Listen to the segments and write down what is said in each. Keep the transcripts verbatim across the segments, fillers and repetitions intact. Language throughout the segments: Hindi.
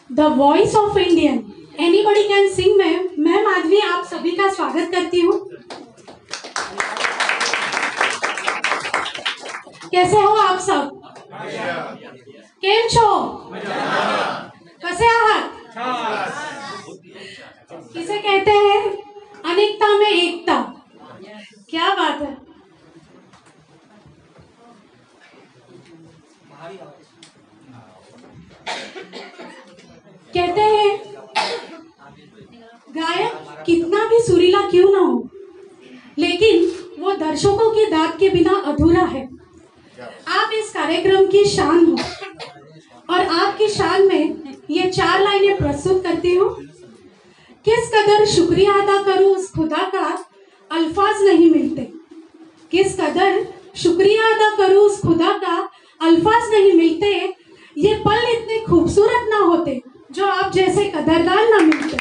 The voice of Indian anybody can sing में मैं माधवी आप सभी का स्वागत करती हूँ। कैसे हो आप सब? केम छो? कसे आहात? किसे कहते हैं अनेकता में एकता। क्या बात है। कहते हैं गायक कितना भी सुरीला क्यों ना हो, लेकिन वो दर्शकों की दाद के बिना अधूरा है। आप इस कार्यक्रम की शान हो और आपकी शान में ये चार लाइनें प्रस्तुत करती हूँ। किस कदर शुक्रिया अदा करूँ उस खुदा का, अल्फाज नहीं मिलते। किस कदर शुक्रिया अदा करूँ उस खुदा का, अल्फाज नहीं मिलते। ये पल इतने खूबसूरत ना होते जो आप जैसे कदरदान ना मिलते।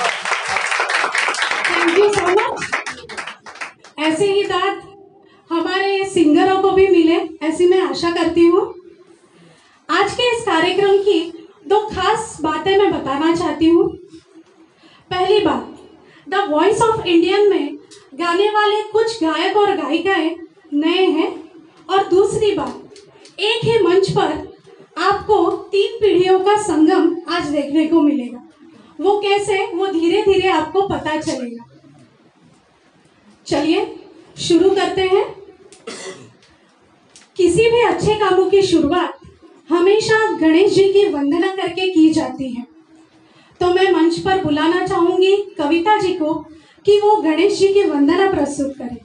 Thank you so much. ऐसे ही दाद हमारे सिंगरों को भी मिले, ऐसी मैं आशा करती हूँ। आज के इस कार्यक्रम की दो खास बातें मैं बताना चाहती हूँ। पहली बात, द वॉइस ऑफ इंडियन में गाने वाले कुछ गायक और गायिकाएं नए हैं। और दूसरी बात, एक ही मंच पर आपको तीन पीढ़ियों का संगम आज देखने को मिलेगा। वो कैसे, वो धीरे धीरे आपको पता चलेगा। चलिए शुरू करते हैं। किसी भी अच्छे कामों की शुरुआत हमेशा गणेश जी की वंदना करके की जाती है। तो मैं मंच पर बुलाना चाहूंगी कविता जी को कि वो गणेश जी की वंदना प्रस्तुत करें।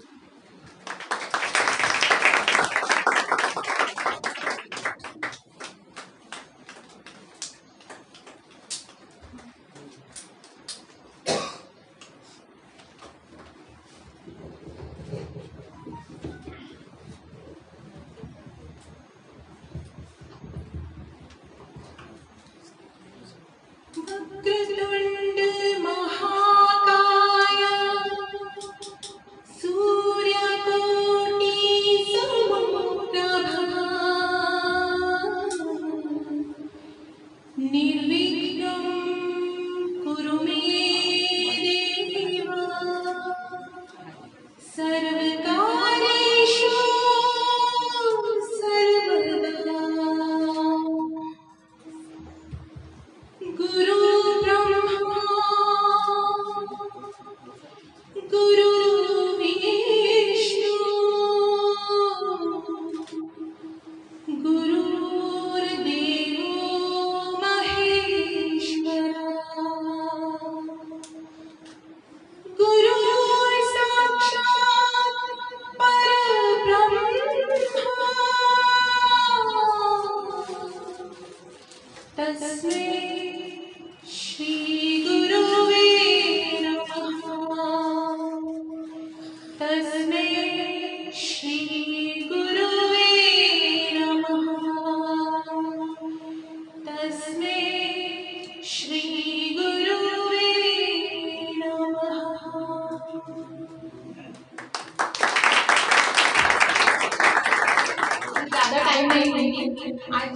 आज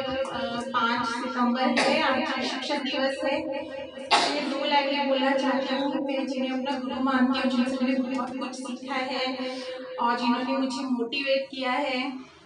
पाँच सितंबर है, आज शिक्षक दिवस है। मैं दो लाइनें बोलना चाहती हूँ। मैं जिन्हें अपना गुरु मानती हूँ, जिनसे मैंने बहुत कुछ सीखा है और जिन्होंने मुझे मोटिवेट किया है,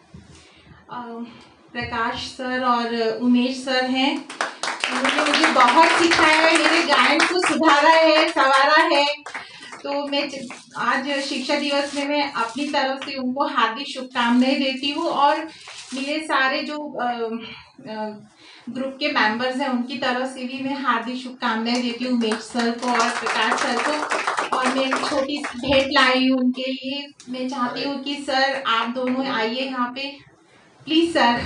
प्रकाश सर और उमेश सर हैं। उन्होंने मुझे बहुत सिखाया है, मेरे गायन को सुधारा है, संवारा है। तो मैं आज शिक्षा दिवस में मैं अपनी तरफ से उनको हार्दिक शुभकामनाएं देती हूँ और मेरे सारे जो आ, आ, ग्रुप के मेंबर्स हैं उनकी तरफ से भी मैं हार्दिक शुभकामनाएं देती हूँ उमेश सर को और प्रकाश सर को। और मैं एक छोटी सी भेंट लाई हूँ उनके लिए। मैं चाहती हूँ कि सर आप दोनों आइए यहाँ पे, प्लीज सर।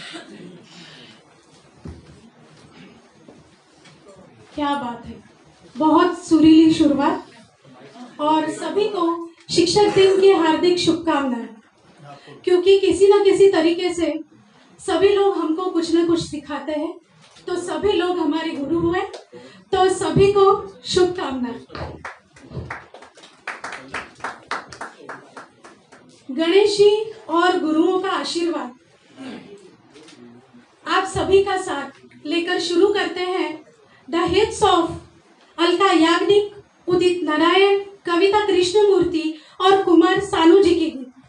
क्या बात है। बहुत सुरीली शुरुआत और सभी को शिक्षक दिन की हार्दिक शुभकामनाएं, क्योंकि किसी न किसी तरीके से सभी लोग हमको कुछ न कुछ सिखाते हैं, तो सभी लोग हमारे गुरु हुए, तो सभी को शुभकामनाएं। गणेश जी और गुरुओं का आशीर्वाद आप सभी का साथ लेकर शुरू करते हैं the hits of Alka Yagnik, Udit Narayan, Kavita Krishnamurthy और कुमार सानू जी की गीत।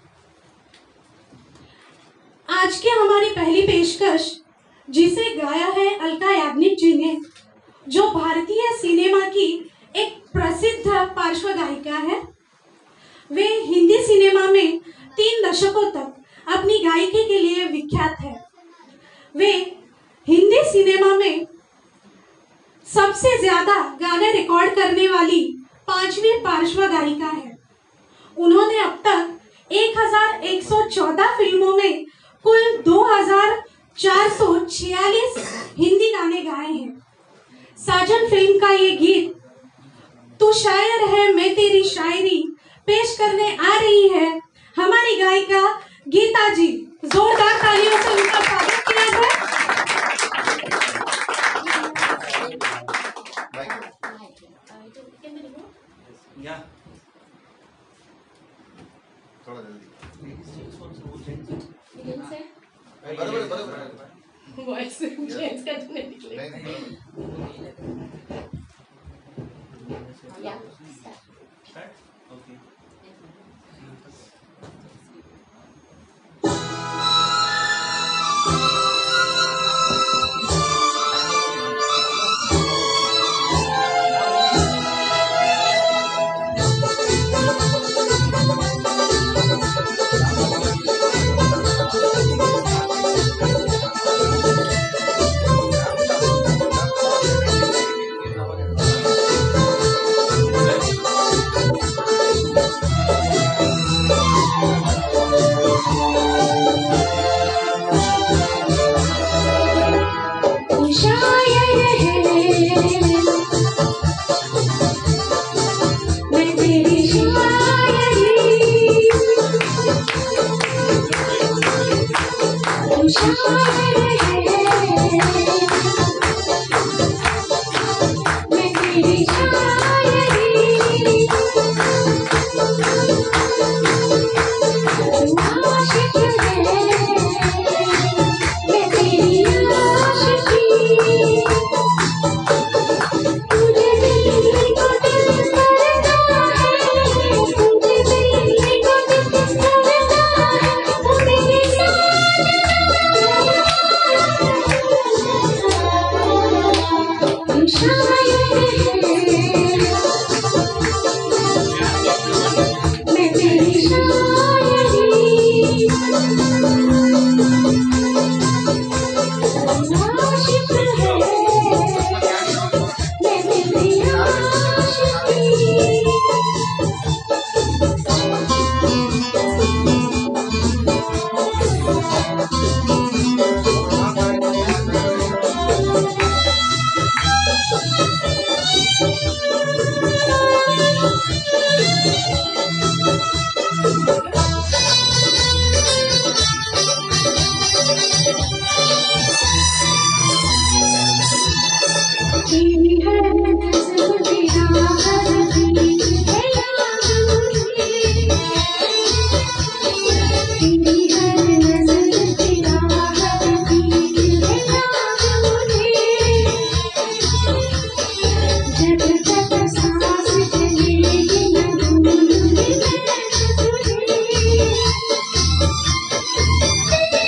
आज की हमारी पहली पेशकश जिसे गाया है अलका याग्निक जी ने, जो भारतीय सिनेमा की एक प्रसिद्ध पार्श्व गायिका है। वे हिंदी सिनेमा में तीन दशकों तक अपनी गायकी के लिए विख्यात है। वे हिंदी सिनेमा में सबसे ज्यादा गाने रिकॉर्ड करने वाली पांचवी पार्श्व गायिका है। उन्होंने अब तक एक हज़ार एक सौ चौदह फिल्मों में कुल दो हज़ार चार सौ छियालीस हिंदी गाने गाए हैं। साजन फिल्म का ये गीत तू शायर है मैं तेरी शायरी पेश करने आ रही है हमारी गायिका गीता जी। जोरदार तालियों से उनका स्वागत किया जाए। थोड़ा जल्दी बराबर बराबर वॉइस चेंज करने निकले।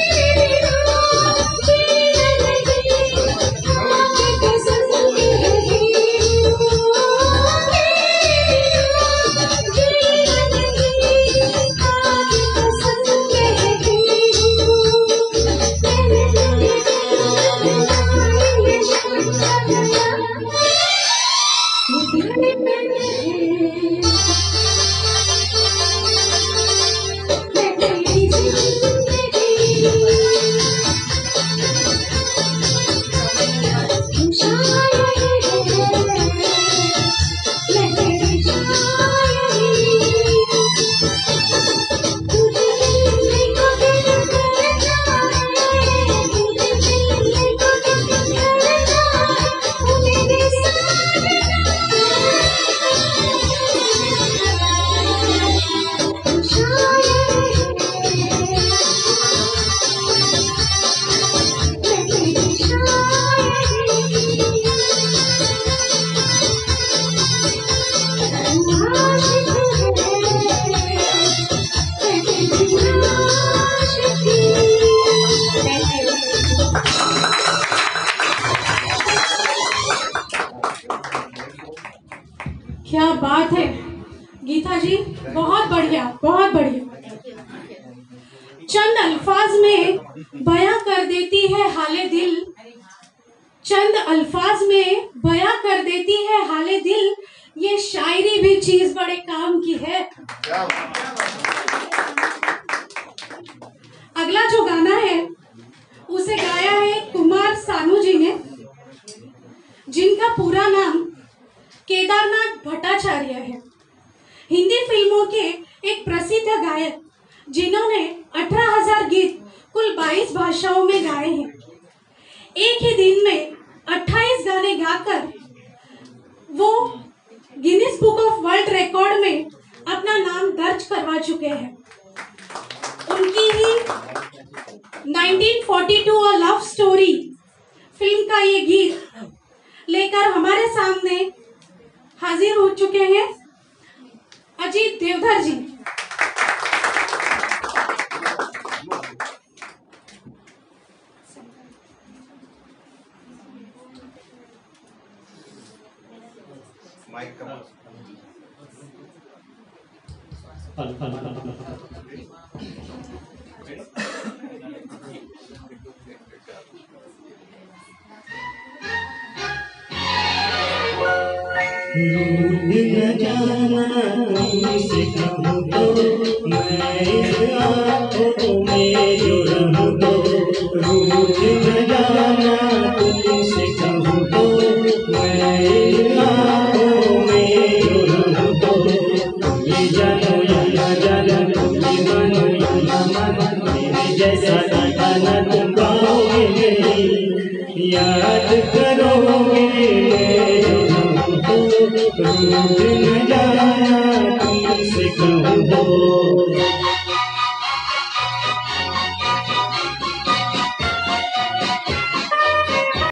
Thank you. क्या बात है गीता जी, बहुत बढ़िया, बहुत बढ़िया। चंद अल्फाज में बयां कर देती है हाले दिल, चंद अल्फाज में बयां कर देती है हाले दिल, ये शायरी भी चीज बड़े काम की है। अगला जो गाना है उसे गाया है कुमार सानू जी ने, जिनका पूरा नाम केदारनाथ भट्टाचार्य है। हिंदी फिल्मों के एक प्रसिद्ध गायक जिन्होंने अठारह हज़ार गीत कुल बाईस भाषाओं में गाए हैं। एक ही दिन में अट्ठाईस गाने गाकर वो Guinness book of world record में अपना नाम दर्ज करवा चुके हैं। उनकी ही उन्नीस सौ बयालीस अ लव स्टोरी फिल्म का ये गीत लेकर हमारे सामने हाजिर हो चुके हैं अजीत देवधर जी। माइक कम न जाना तुमसे कहूँ तो मैं इस आँखों में जो रहूँ तो, रूठ न जाना तुमसे कहूँ तो मैं इस आँखों में जो रहूँ तो, ये जानो या जानो ये मानो या मानो मेरे जैसा गाना तुम गाओगे नहीं, याद करोगे रूठ न जाना तुमसे कहूँ तो।